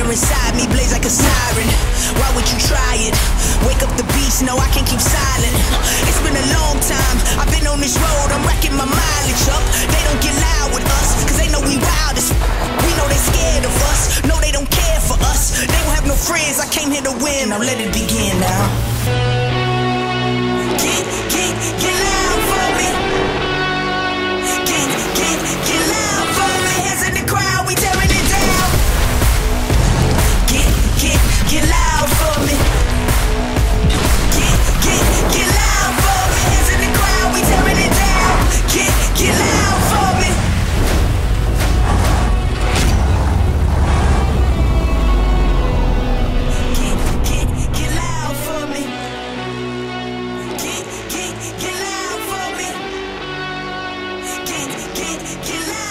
fire inside me blaze like a siren. Why would you try it? Wake up the beast, no, I can't keep silent. It's been a long time, I've been on this road, I'm racking my mileage up. They don't get loud with us, cause they know we wild as we know they scared of us, no, they don't care for us. They don't have no friends, I came here to win, now let it begin now. Get loud for me. Get loud for me. Hands in the crowd, we tearing it down. Get loud for me. Get loud for me. Hands in the crowd, we tearing it down. Get loud for me. Get loud for me. Get loud for me. Get loud.